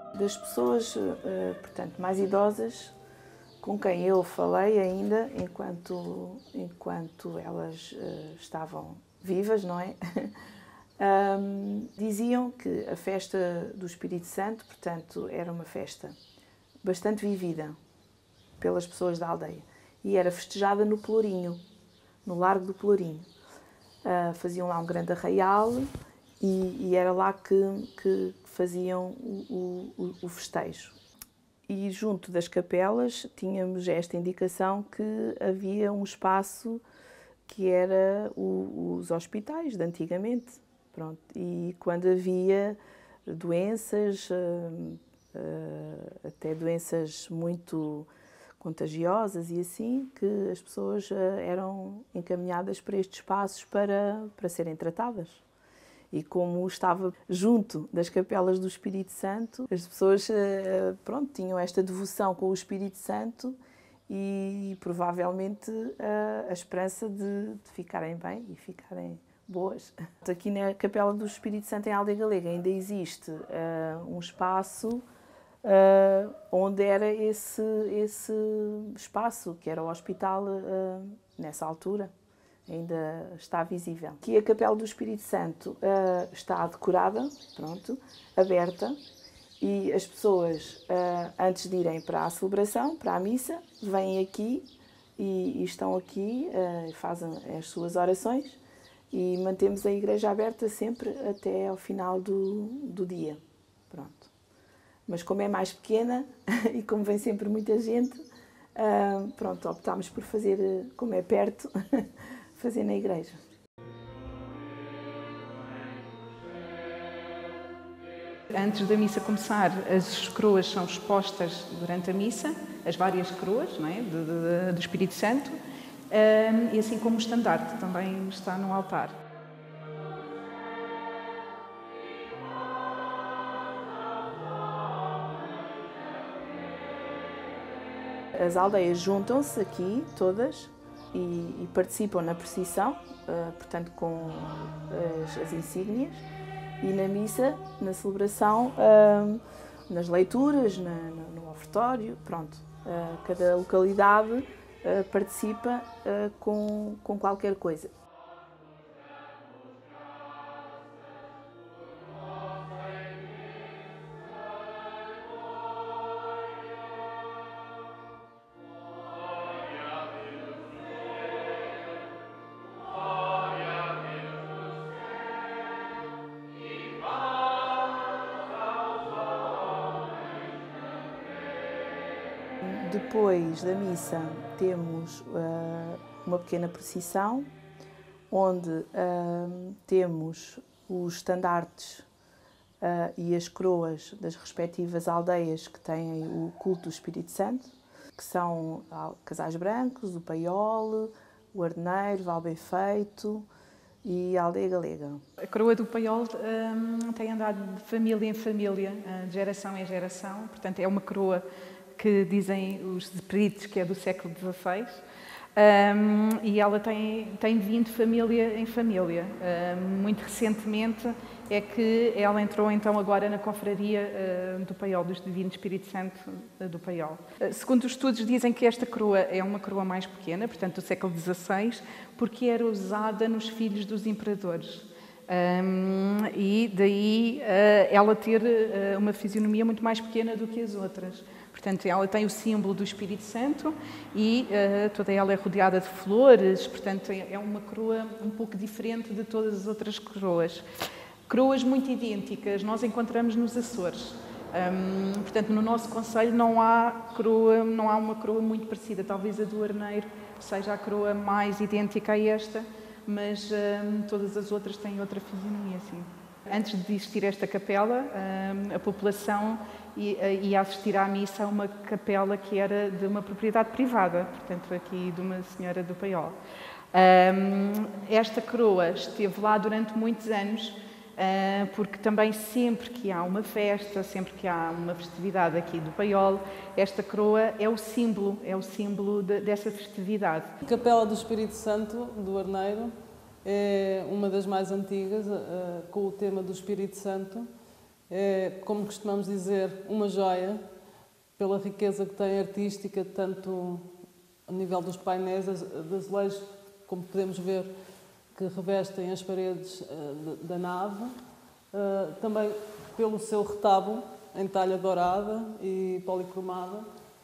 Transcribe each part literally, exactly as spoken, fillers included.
Das pessoas, portanto, mais idosas, com quem eu falei ainda, enquanto, enquanto elas estavam vivas, não é? Um, diziam que a festa do Espírito Santo, portanto, era uma festa bastante vivida pelas pessoas da aldeia e era festejada no Pelourinho, no Largo do Pelourinho. Uh, faziam lá um grande arraial e, e era lá que, que faziam o, o, o festejo. E junto das capelas tínhamos esta indicação que havia um espaço que era o, os hospitais de antigamente. Pronto. E quando havia doenças, até doenças muito contagiosas e assim, que as pessoas eram encaminhadas para estes espaços para, para serem tratadas. E como estava junto das capelas do Espírito Santo, as pessoas pronto, tinham esta devoção com o Espírito Santo e provavelmente a, a esperança de, de ficarem bem e ficarem boas. Aqui na Capela do Espírito Santo, em Aldeia Galega, ainda existe uh, um espaço uh, onde era esse, esse espaço, que era o hospital uh, nessa altura, ainda está visível. Aqui a Capela do Espírito Santo uh, está decorada, pronto, aberta, e as pessoas, uh, antes de irem para a celebração, para a missa, vêm aqui e, e estão aqui, uh, fazem as suas orações, e mantemos a igreja aberta sempre até ao final do, do dia. Pronto. Mas como é mais pequena e como vem sempre muita gente, uh, pronto, optámos por fazer, como é perto, fazer na igreja. Antes da missa começar, as coroas são expostas durante a missa, as várias coroas, não é, do, do, do Espírito Santo, um, e assim como o estandarte também está no altar. As aldeias juntam-se aqui, todas, e, e participam na procissão, uh, portanto com as, as insígnias, e na missa, na celebração, uh, nas leituras, na, no, no ofertório, pronto. Uh, cada localidade uh, participa uh, com, com qualquer coisa. Depois da missa temos uh, uma pequena procissão, onde uh, temos os estandartes uh, e as coroas das respectivas aldeias que têm o culto do Espírito Santo, que são Casais Brancos, o Paiol, o Arneiro, Valbefeito e a Aldeia Galega. A coroa do Paiol um, tem andado de família em família, de geração em geração, portanto é uma coroa que dizem os peritos que é do século dezasseis, um, e ela tem, tem vindo de família em família. Um, muito recentemente é que ela entrou então agora na confraria uh, do Paiol, do Divino Espírito Santo uh, do Paiol. Uh, segundo os estudos dizem que esta coroa é uma coroa mais pequena, portanto do século dezasseis, porque era usada nos filhos dos imperadores. Um, e daí uh, ela ter uh, uma fisionomia muito mais pequena do que as outras. Portanto, ela tem o símbolo do Espírito Santo e uh, toda ela é rodeada de flores, portanto, é uma coroa um pouco diferente de todas as outras coroas. Coroas muito idênticas nós encontramos nos Açores. Um, portanto, no nosso concelho não há, coroa, não há uma coroa muito parecida. Talvez a do Arneiro seja a coroa mais idêntica a esta, mas um, todas as outras têm outra fisionomia, sim. Antes de existir esta capela, a população ia assistir à missa a uma capela que era de uma propriedade privada, portanto aqui de uma senhora do Paiol. Esta coroa esteve lá durante muitos anos, porque também sempre que há uma festa, sempre que há uma festividade aqui do Paiol, esta coroa é o símbolo, é o símbolo de, dessa festividade. A Capela do Espírito Santo, do Arneiro, é uma das mais antigas, uh, com o tema do Espírito Santo, É, como costumamos dizer, uma joia, pela riqueza que tem artística, tanto a nível dos painéis de azulejos, como podemos ver, que revestem as paredes uh, da nave, uh, também pelo seu retábulo em talha dourada e policromada,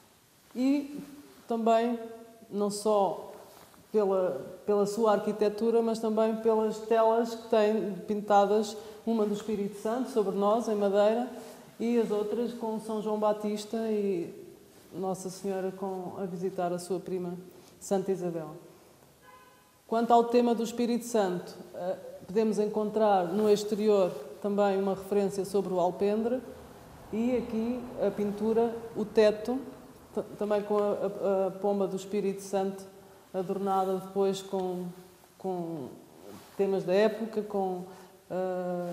e também não só pela, pela sua arquitetura, mas também pelas telas que têm pintadas, uma do Espírito Santo sobre nós, em madeira, e as outras com São João Batista e Nossa Senhora com, a visitar a sua prima Santa Isabel. Quanto ao tema do Espírito Santo, podemos encontrar no exterior também uma referência sobre o alpendre e aqui a pintura, o teto, também com a, a, a pomba do Espírito Santo adornada depois com, com temas da época, com uh,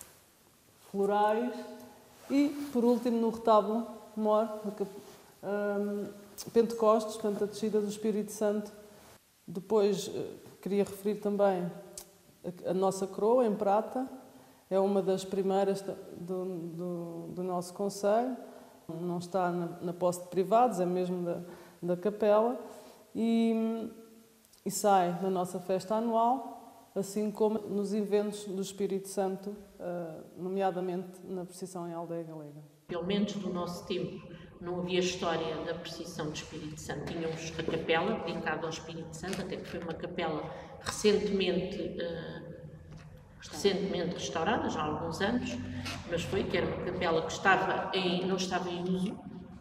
florais e, por último, no retábulo mor, um, Pentecostes, portanto, a descida do Espírito Santo. Depois, queria referir também a, a nossa coroa em prata, é uma das primeiras do, do, do nosso concelho, não está na, na posse de privados, é mesmo da, da capela, e, e sai na nossa festa anual, assim como nos eventos do Espírito Santo, nomeadamente na procissão em Aldeia Galega. Pelo menos do nosso tempo, não havia história da procissão do Espírito Santo. Tínhamos a capela dedicada ao Espírito Santo, até que foi uma capela recentemente, uh, recentemente restaurada, já há alguns anos, mas foi que era uma capela que estava em, não estava em uso,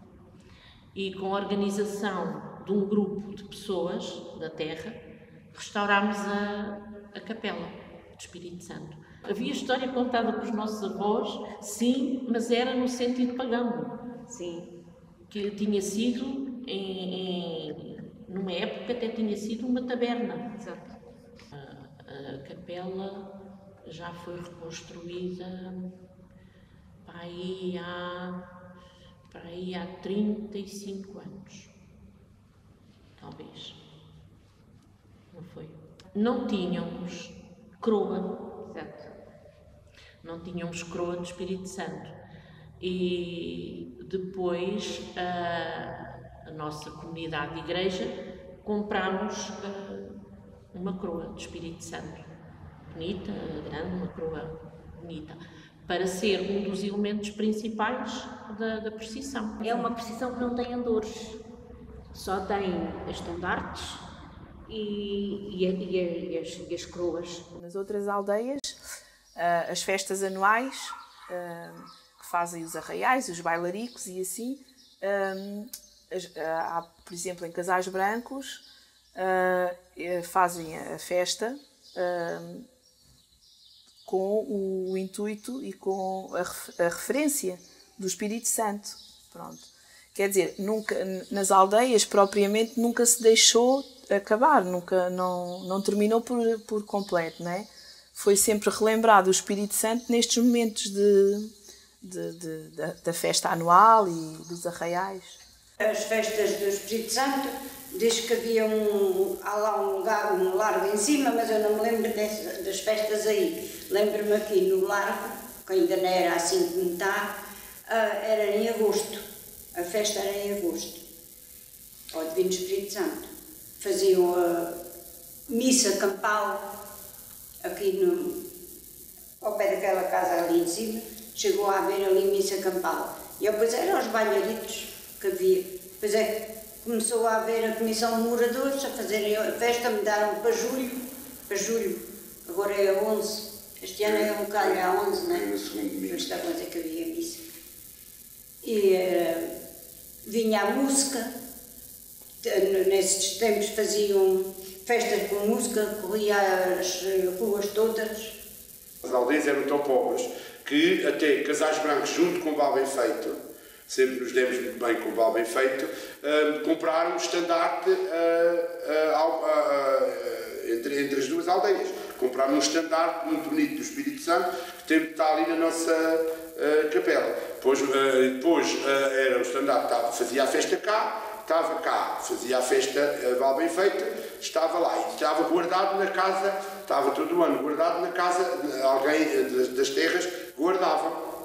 e com a organização de um grupo de pessoas da terra, restaurámos a, a capela do Espírito Santo. Havia história contada pelos nossos avós, sim, mas era no sentido pagão. Sim. Que tinha sido, em, em, numa época, até tinha sido uma taberna. Exato. A, a capela já foi reconstruída para aí, há, para aí há trinta e cinco anos. Talvez. Não foi? Não tínhamos coroa. Exato. Não tínhamos coroa do Espírito Santo. E depois a, a nossa comunidade de igreja comprámos uma coroa do Espírito Santo, bonita, grande, uma coroa bonita, para ser um dos elementos principais da, da procissão. É uma procissão que não tem andores, só tem estandartes e, e, e, e, as, e as coroas. Nas outras aldeias, as festas anuais, que fazem os arraiais, os bailaricos e assim, há, por exemplo, em Casais Brancos, fazem a festa com o intuito e com a referência do Espírito Santo. Pronto. Quer dizer, nunca, nas aldeias propriamente nunca se deixou acabar, nunca, não, não terminou por, por completo, não é? Foi sempre relembrado o Espírito Santo nestes momentos de, de, de, de, da festa anual e dos arraiais. As festas do Espírito Santo, diz que havia um, há lá um lugar, um largo em cima, mas eu não me lembro dessas, das festas aí. Lembro-me aqui no largo, que ainda não era assim como está, era em agosto, a festa era em agosto, ao Divino Espírito Santo. Faziam a missa campal, aqui no, ao pé daquela casa ali em cima, chegou a haver ali missa campal. E depois eram os bailaritos que havia. Depois é que começou a haver a comissão de moradores a fazerem a festa, mudaram para julho, para julho, agora é a onze. Este ano é um bocado, é a onze, não é? Mas está a dizer que havia missa. E uh, vinha a música, nesses tempos faziam festas com música, corria as ruas todas. As aldeias eram tão pobres que até Casais Brancos, junto com o Val Bem Feito, sempre nos demos muito bem com o Val Bem Feito, uh, compraram um estandarte uh, uh, uh, uh, entre, entre as duas aldeias. Compraram um estandarte muito bonito do Espírito Santo, que tem, está ali na nossa uh, capela. Depois, uh, depois uh, era o estandarte, fazia a festa cá, estava cá, fazia a festa uh, Val Bem Feito, estava lá e estava guardado na casa, estava todo o ano guardado na casa, alguém das terras guardava.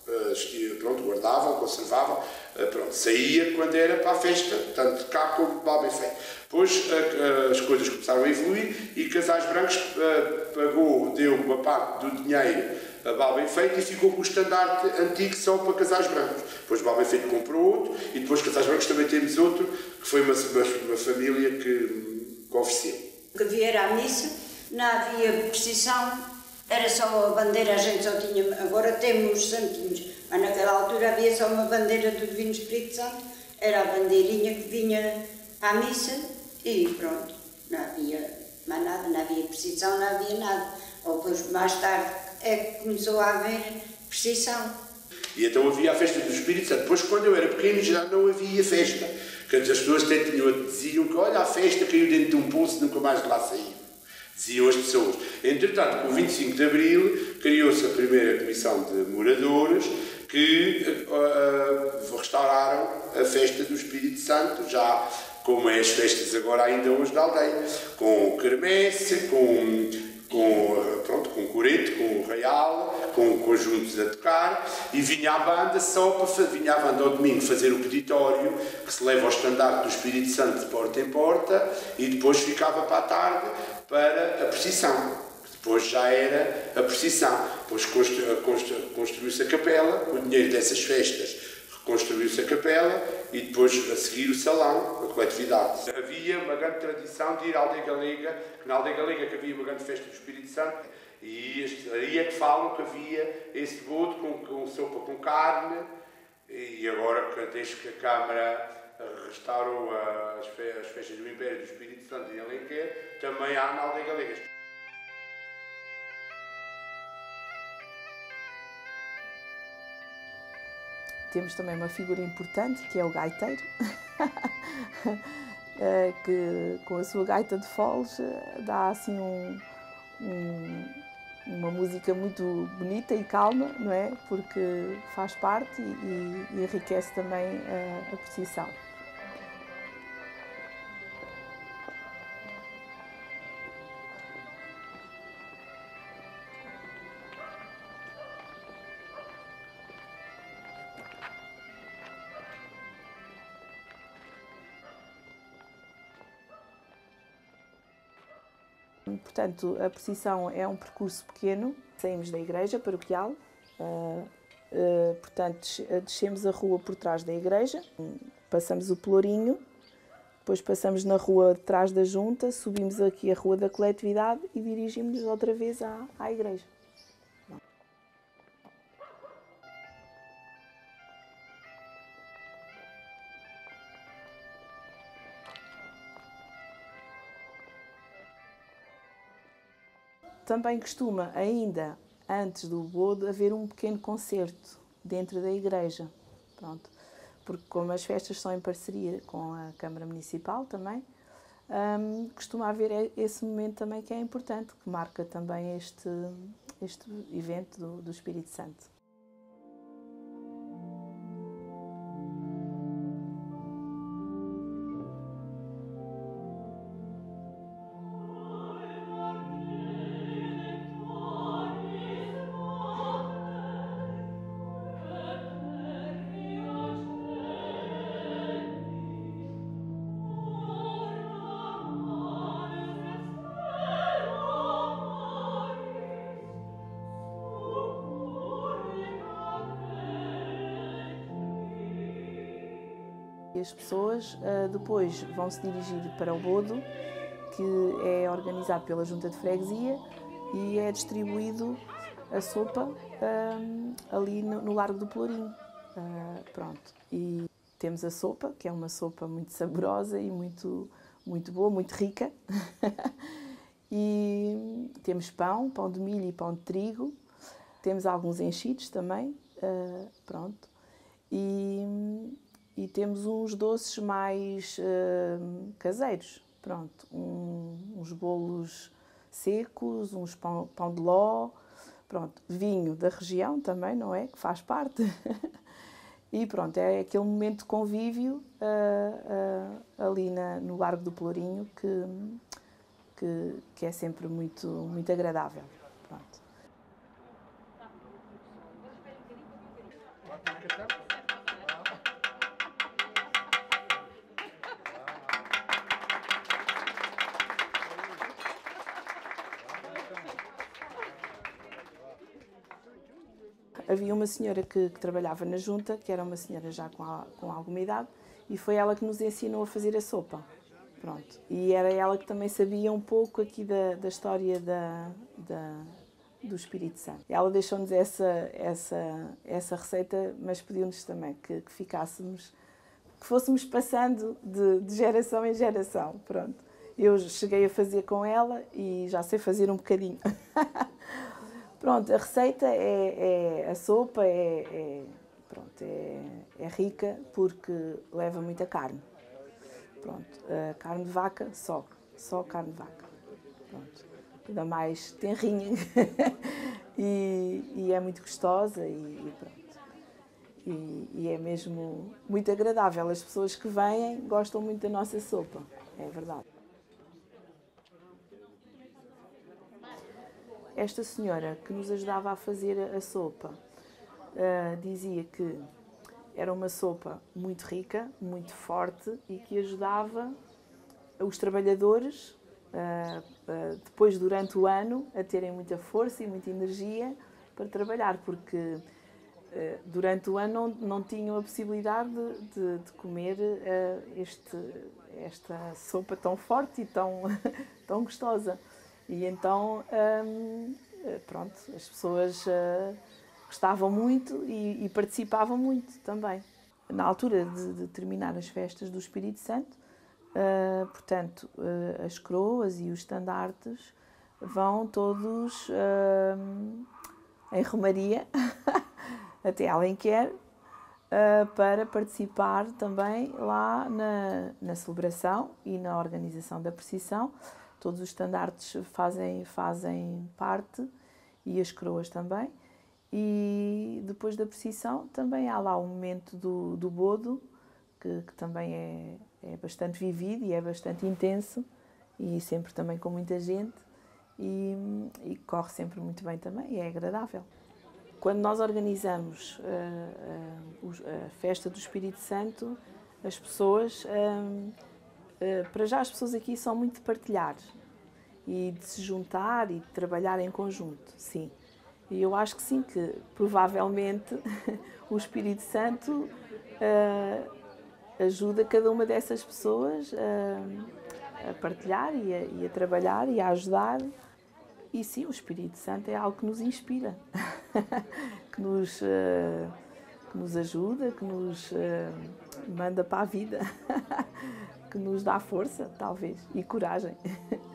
pronto, guardavam, conservavam, pronto, saía quando era para a festa, tanto cá como Balbem Feito. Depois as coisas começaram a evoluir e Casais Brancos pagou, deu uma parte do dinheiro a Balbem Feito e ficou com o estandarte antigo só para Casais Brancos. Depois Balbem Feito comprou outro e depois Casais Brancos também temos outro, que foi uma, uma, uma família que, que ofereceu. O que havia era a missa, não havia precisão, era só a bandeira, a gente só tinha, agora temos santinhos, mas naquela altura havia só uma bandeira do Divino Espírito Santo, era a bandeirinha que vinha à missa e pronto, não havia mais nada, não havia precisão, não havia nada. Ou depois, mais tarde, é que começou a haver precisão. E então havia a festa do Espírito Santo. Depois, quando eu era pequeno, já não havia festa. Porque as pessoas até tinham, diziam que, olha, a festa caiu dentro de um poço e nunca mais de lá saiu. Diziam as pessoas. Entretanto, com o vinte e cinco de Abril, criou-se a primeira comissão de moradores que uh, restauraram a festa do Espírito Santo, já como é as festas agora ainda hoje da aldeia, com quermesse, com, com, pronto, com coreto, com real, com conjuntos a tocar, e vinha a banda só para vinha a banda ao domingo fazer o peditório, que se leva ao estandarte do Espírito Santo de porta em porta, e depois ficava para a tarde para a procissão. Depois já era a procissão. Depois construiu-se a capela, com o dinheiro dessas festas reconstruiu-se a capela e depois a seguir o salão, a coletividade. Havia uma grande tradição de ir à Aldeia Galega, que na Aldeia Galega que havia uma grande festa do Espírito Santo, e aí é que falam que havia esse bodo com, com sopa com carne, e agora, desde que a Câmara restaurou as festas do Império do Espírito Santo em Alenquer, também há na Aldeia Galega. Temos também uma figura importante, que é o gaiteiro, que com a sua gaita de foles dá assim um, um, uma música muito bonita e calma, não é? Porque faz parte e, e enriquece também a, a procissão. Portanto, a procissão é um percurso pequeno, saímos da igreja paroquial, uh, uh, portanto, descemos a rua por trás da igreja, passamos o Pelourinho, depois passamos na rua de trás da junta, subimos aqui a rua da coletividade e dirigimos-nos outra vez à, à igreja. Também costuma, ainda antes do bodo, haver um pequeno concerto dentro da igreja. Pronto. Porque como as festas são em parceria com a Câmara Municipal também, hum, costuma haver esse momento também que é importante, que marca também este, este evento do, do Espírito Santo. As pessoas uh, depois vão se dirigir para o bodo, que é organizado pela Junta de Freguesia e é distribuído a sopa uh, ali no, no Largo do Pelourinho. Uh, pronto. E temos a sopa, que é uma sopa muito saborosa e muito, muito boa, muito rica. E temos pão, pão de milho e pão de trigo. Temos alguns enchidos também. Uh, pronto. E... E temos uns doces mais uh, caseiros, pronto, um, uns bolos secos, uns pão, pão de ló, pronto, vinho da região também, não é? Que faz parte. E pronto, é aquele momento de convívio uh, uh, ali na, no Largo do Pelourinho que, que, que é sempre muito, muito agradável. Pronto. Havia uma senhora que, que trabalhava na junta, que era uma senhora já com, a, com alguma idade, e foi ela que nos ensinou a fazer a sopa. Pronto. E era ela que também sabia um pouco aqui da, da história da, da, do Espírito Santo. Ela deixou-nos essa, essa, essa receita, mas pediu-nos também que, que ficássemos, que fôssemos passando de, de geração em geração. Pronto. Eu cheguei a fazer com ela e já sei fazer um bocadinho. Pronto, a receita é, é a sopa é, é, pronto, é, é rica porque leva muita carne. Pronto, a carne de vaca só, só carne de vaca. Pronto, ainda mais tenrinha e, e é muito gostosa e, e pronto. E, e é mesmo muito agradável. As pessoas que vêm gostam muito da nossa sopa, é verdade. Esta senhora que nos ajudava a fazer a sopa uh, dizia que era uma sopa muito rica, muito forte e que ajudava os trabalhadores, uh, uh, depois durante o ano, a terem muita força e muita energia para trabalhar, porque uh, durante o ano não, não tinham a possibilidade de, de, de comer uh, este, esta sopa tão forte e tão, tão gostosa. E então, hum, pronto, as pessoas uh, gostavam muito e, e participavam muito também. Na altura de, de terminar as festas do Espírito Santo, uh, portanto, uh, as coroas e os estandartes vão todos uh, em romaria até Alenquer uh, para participar também lá na, na celebração e na organização da procissão. Todos os estandartes fazem, fazem parte e as coroas também. E depois da procissão também há lá o momento do, do bodo, que, que também é, é bastante vivido e é bastante intenso e sempre também com muita gente e, e corre sempre muito bem também e é agradável. Quando nós organizamos uh, uh, a festa do Espírito Santo, as pessoas... Uh, Uh, para já as pessoas aqui são muito de partilhar e de se juntar e de trabalhar em conjunto, sim. E eu acho que sim, que provavelmente o Espírito Santo uh, ajuda cada uma dessas pessoas uh, a partilhar e a, e a trabalhar e a ajudar. E sim, o Espírito Santo é algo que nos inspira, que, nos, uh, que nos ajuda, que nos uh, manda para a vida. Que nos dá força, talvez, e coragem.